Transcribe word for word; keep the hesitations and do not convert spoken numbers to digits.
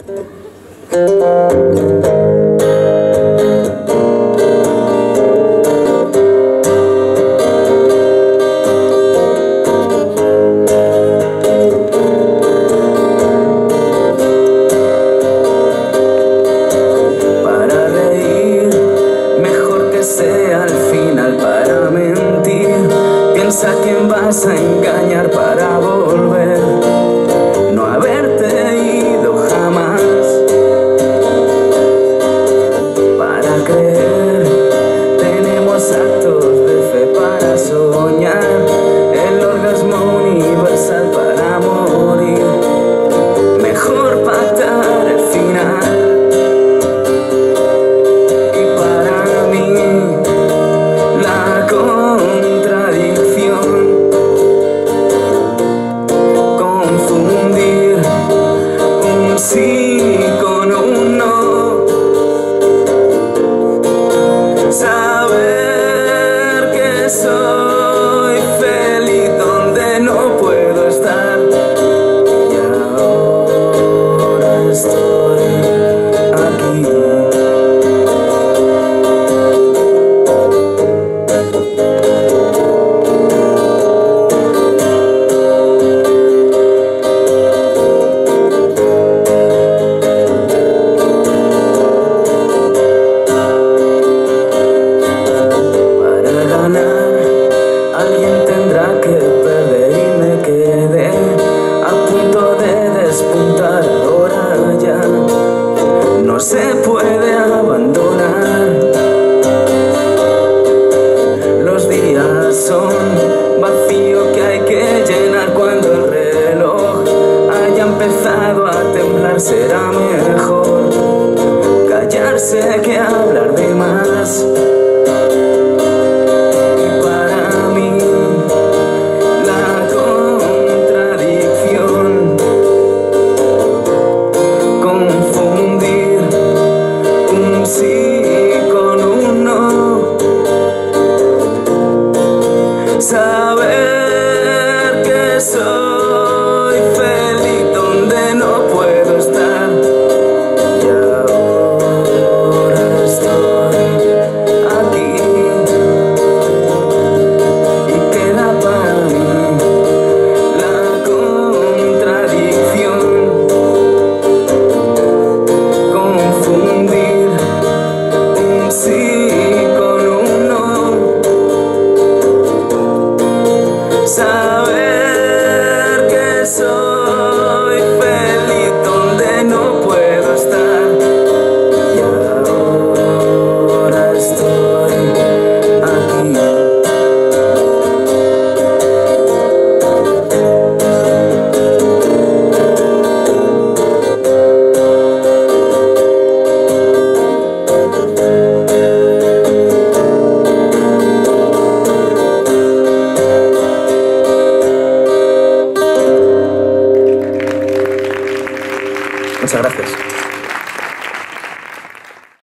¿A quién vas a engañar para volver? No haberte ido jamás. Para creer tenemos actos de fe para soñar el orgasmo universal para morir. Mejor pactar el final. Y para mí la contradicción, confundir un sí con un no, saber que soy feliz donde no puedo estar, y ahora estoy aquí. Alguien tendrá que perder y me quedé a punto de despuntar. Ahora ya no se puede abandonar. Los días son vacío que hay que llenar. Cuando el reloj haya empezado a temblar, será mejor callarse que hablar de más. Saber que soy feliz donde no puedo estar, y ahora estoy aquí. Y queda para mí la contradicción, confundir un sí con un no. Saber que soy feliz donde no puedo estar, y ahora estoy aquí. Muchas gracias.